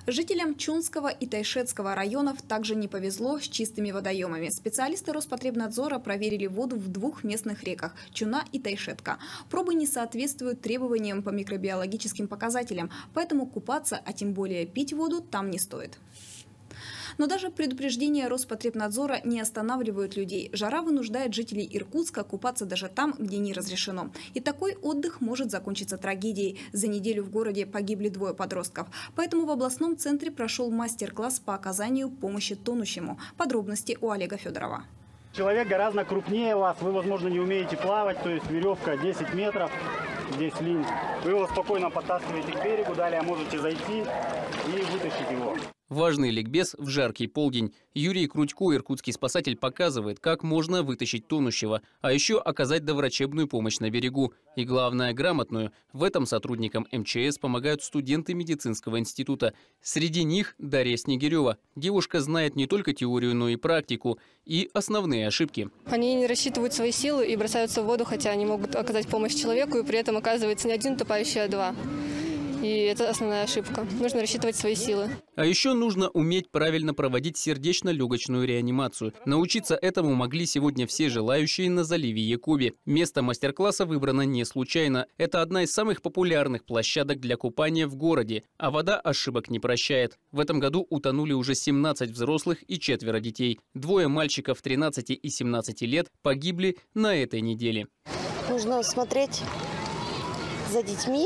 Жителям Чунского и Тайшетского районов также не повезло с чистыми водоемами. Специалисты Роспотребнадзора проверили воду в двух местных реках – Чуна и Тайшетка. Пробы не соответствуют требованиям по микробиологическим показателям, поэтому купаться, а тем более пить воду там не стоит. Но даже предупреждения Роспотребнадзора не останавливают людей. Жара вынуждает жителей Иркутска купаться даже там, где не разрешено. И такой отдых может закончиться трагедией. За неделю в городе погибли 2 подростков. Поэтому в областном центре прошел мастер-класс по оказанию помощи тонущему. Подробности у Олега Федорова. Человек гораздо крупнее вас, вы, возможно, не умеете плавать, то есть веревка 10 метров, здесь линь. Вы его спокойно подтаскиваете к берегу, далее можете зайти и вытащить его. Важный ликбез в жаркий полдень. Юрий Крутько, иркутский спасатель, показывает, как можно вытащить тонущего, а еще оказать доврачебную помощь на берегу. И главное, грамотную. В этом сотрудникам МЧС помогают студенты медицинского института. Среди них Дарья Снегирева. Девушка знает не только теорию, но и практику. И основные ошибки. Они не рассчитывают свои силы и бросаются в воду, хотя они могут оказать помощь человеку, и при этом оказывается не один утопающий, а 2. И это основная ошибка. Нужно рассчитывать свои силы. А еще нужно уметь правильно проводить сердечно-легочную реанимацию. Научиться этому могли сегодня все желающие на заливе Якуби. Место мастер-класса выбрано не случайно. Это одна из самых популярных площадок для купания в городе. А вода ошибок не прощает. В этом году утонули уже 17 взрослых и 4 детей. 2 мальчиков 13 и 17 лет погибли на этой неделе. Нужно смотреть за детьми,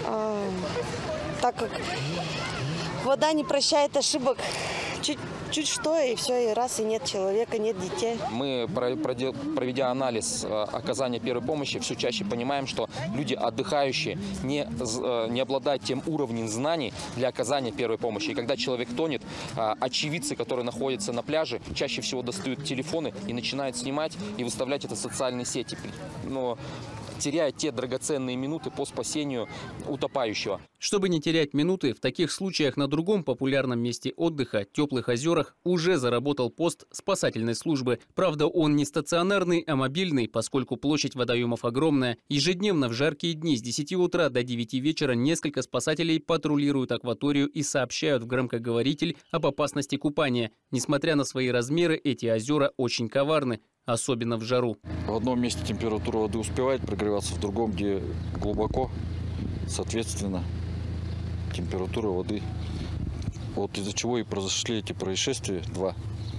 так как вода не прощает ошибок. Чуть что, и все, и раз, и нет человека, нет детей. Мы, проведя анализ оказания первой помощи, все чаще понимаем, что люди, отдыхающие, не обладают тем уровнем знаний для оказания первой помощи. И когда человек тонет, очевидцы, которые находятся на пляже, чаще всего достают телефоны и начинают снимать и выставлять это в социальные сети. Но теряя те драгоценные минуты по спасению утопающего. Чтобы не терять минуты, в таких случаях на другом популярном месте отдыха, теплых озерах, уже заработал пост спасательной службы. Правда, он не стационарный, а мобильный, поскольку площадь водоемов огромная. Ежедневно в жаркие дни с 10 утра до 9 вечера несколько спасателей патрулируют акваторию и сообщают в громкоговоритель об опасности купания. Несмотря на свои размеры, эти озера очень коварны. Особенно в жару. В одном месте температура воды успевает прогреваться, в другом, где глубоко, соответственно, температура воды. Вот из-за чего и произошли эти происшествия 2.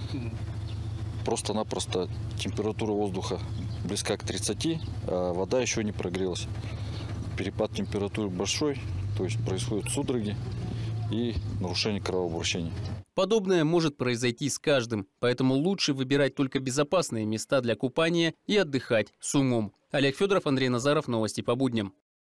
Просто-напросто температура воздуха близка к 30, а вода еще не прогрелась. Перепад температуры большой, то есть происходят судороги и нарушение кровообращения. Подобное может произойти с каждым, поэтому лучше выбирать только безопасные места для купания и отдыхать с умом. Олег Федоров, Андрей Назаров. Новости по будням.